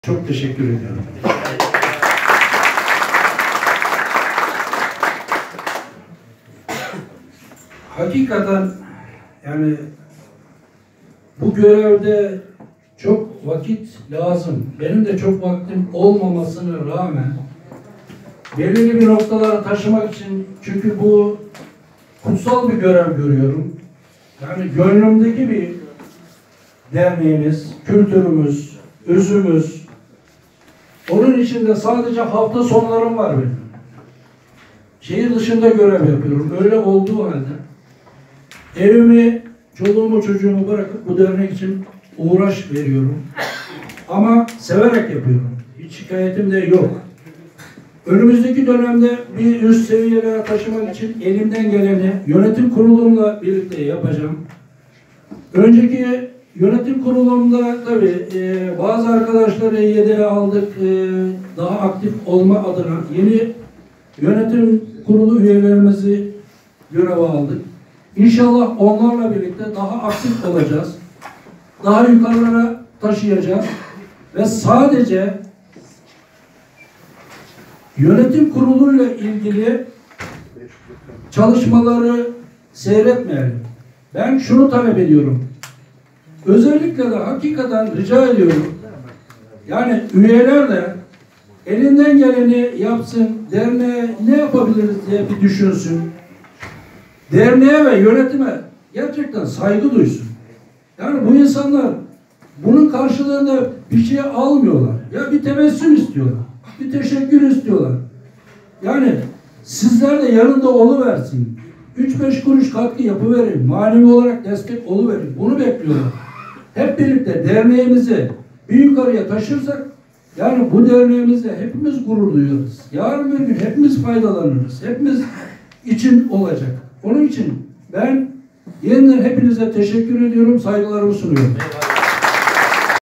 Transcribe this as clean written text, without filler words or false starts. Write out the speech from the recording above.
Çok teşekkür ediyorum. Hakikaten yani bu görevde çok vakit lazım. Benim de çok vaktim olmamasına rağmen belirli bir noktalara taşımak için, çünkü bu kutsal bir görev görüyorum. Yani gönlümdeki bir derneğimiz, kültürümüz, özümüz. Onun içinde sadece hafta sonlarım var benim. Şehir dışında görev yapıyorum. Öyle olduğu halde evimi, çoluğumu, çocuğumu bırakıp bu dernek için uğraş veriyorum. Ama severek yapıyorum. Hiç şikayetim de yok. Önümüzdeki dönemde bir üst seviyelere taşımak için elimden geleni yönetim kurulumla birlikte yapacağım. Önceki yönetim kurulumda tabii bazı arkadaşları yedeğe aldık. Daha aktif olma adına yeni yönetim kurulu üyelerimizi göreve aldık. İnşallah onlarla birlikte daha aktif olacağız. Daha yukarılara taşıyacağız. Ve sadece yönetim kuruluyla ilgili çalışmaları seyretmeyelim. Ben şunu talep ediyorum. Özellikle de hakikaten rica ediyorum. Yani üyeler de elinden geleni yapsın, derneğe ne yapabiliriz diye bir düşünsün. Derneğe ve yönetime gerçekten saygı duysun. Yani bu insanlar bunun karşılığında bir şey almıyorlar. Ya bir tebessüm istiyorlar. Bir teşekkür istiyorlar. Yani sizler de yanında oluversin. 3-5 kuruş katkı yapıverin. Manevi olarak destek oluverin. Bunu bekliyorlar. Hep birlikte derneğimizi bir yukarıya taşırsak, yani bu derneğimizde hepimiz gurur duyuyoruz. Yarın bir gün hepimiz faydalanırız. Hepimiz için olacak. Onun için ben yeniden hepinize teşekkür ediyorum. Saygılarımı sunuyorum.